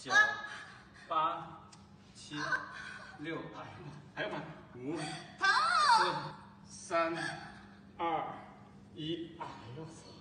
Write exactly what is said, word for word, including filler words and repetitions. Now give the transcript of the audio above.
九、八、七、六，哎呀妈，还要慢，五、四、三、二、一，哎呦我操！